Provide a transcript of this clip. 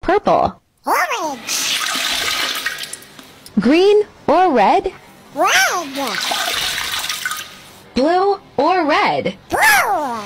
purple? Orange. Green or red? Red. Blue or red? Blue.